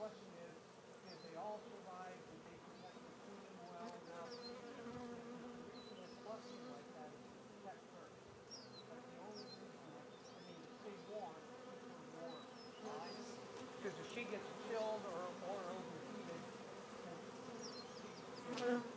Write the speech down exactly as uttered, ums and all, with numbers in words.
question is, did they all survive? Did they protect the queen well enough? The reason they're clustering like that is to protect her. That's the only reason that, I mean, to stay warm, to keep her warm. Because if she gets chilled or, or overheated, then she,